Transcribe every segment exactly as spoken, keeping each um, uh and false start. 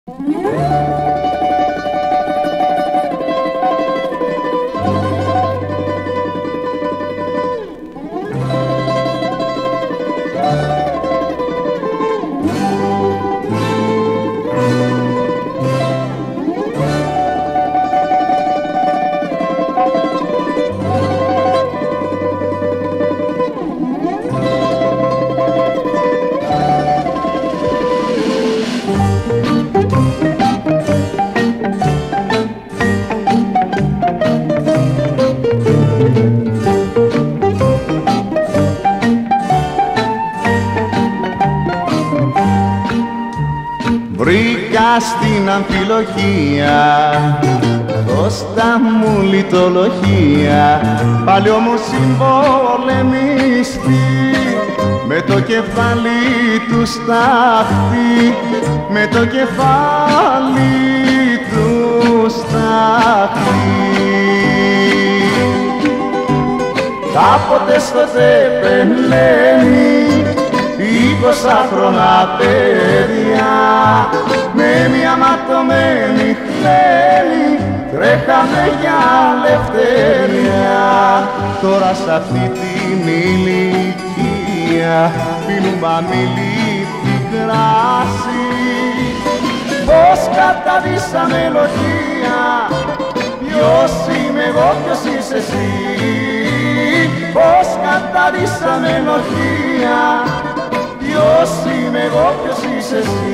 Βρήκα στην αμφιλοχεία το σταμούλι λιτολογία, πάλι όμως συμπολεμιστή, με το κεφάλι του σταχτή, με το κεφάλι του σταχτή. Κάποτε στο Τεπελένι είκοσι χρόνια παιδιά, με μια ματωμένη χλένη τρέχαμε για ελευθερία. Τώρα σ' αυτή την ηλικία πίνουμε αμήλυτη κράση. Πώς καταδύσαμε λογία, ποιος είμαι εγώ, ποιος είσαι εσύ. Πώς καταδύσαμε λογία, ποιος είμαι εγώ, ποιος είσαι εσύ.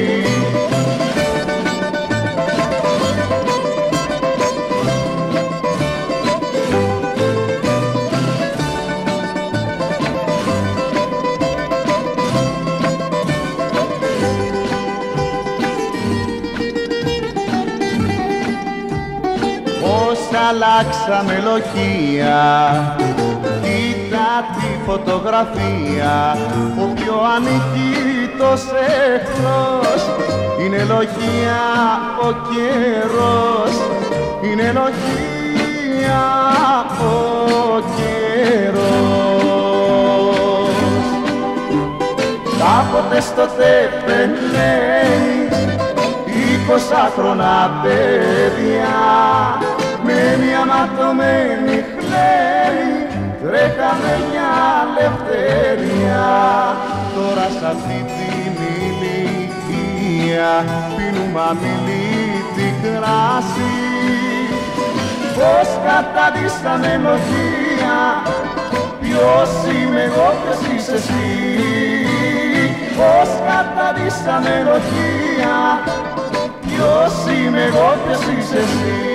Πώς αλλάξαμε λογία, κοίτα τη φωτογραφία, ο πιο ανικήτος εχθρός είναι λογία ο καιρός, είναι λογία ο καιρός. Κάποτε στο Τεπελένι είκοσι χρόνια παιδιά, με μια ματωμένη χλένη τρέχαμε για ελευθερία. Τώρα σ' αυτή την ηλικία πίνουμε αμήλυτη κράση. Πώς καταδύσαμε λογία, ποιος είμαι εγώ, ποιος είσαι εσύ. Πώς καταδύσαμε λογία, ποιος είμαι εγώ, ποιος είσαι εσύ.